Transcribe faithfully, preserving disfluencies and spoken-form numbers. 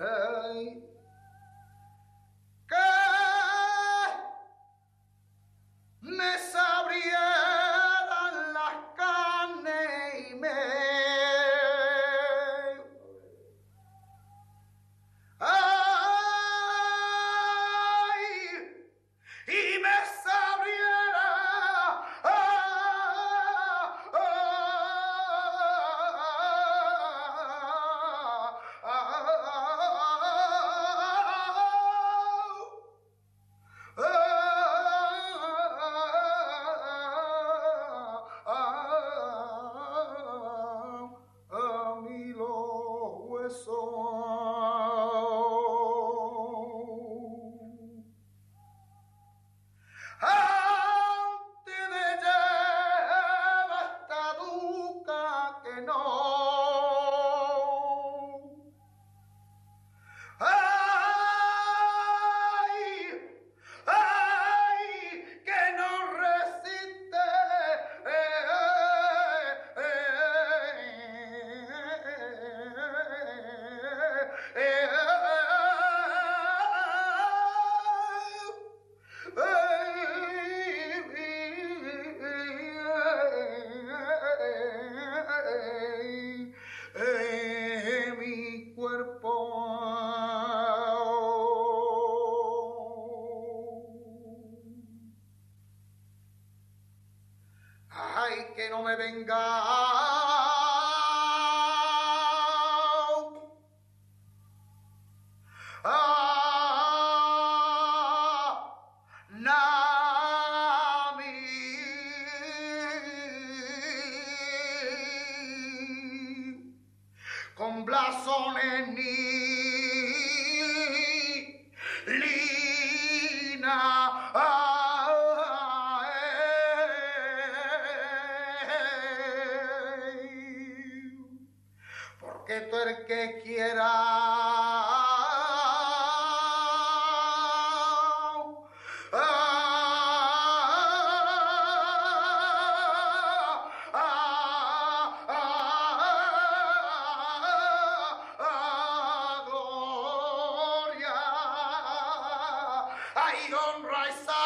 Hey, que me sabrieran las carnes y me ay, y me sabriera ah, ah, ah, a mí los huesos antes de llevar esta duca que no ay, ay, que no resiste eh, eh, eh, eh, eh, mi cuerpo ay, que no me venga ah, Nami con blasones ni lina ah, eh, porque tú el que quiera gloria, ay, honra y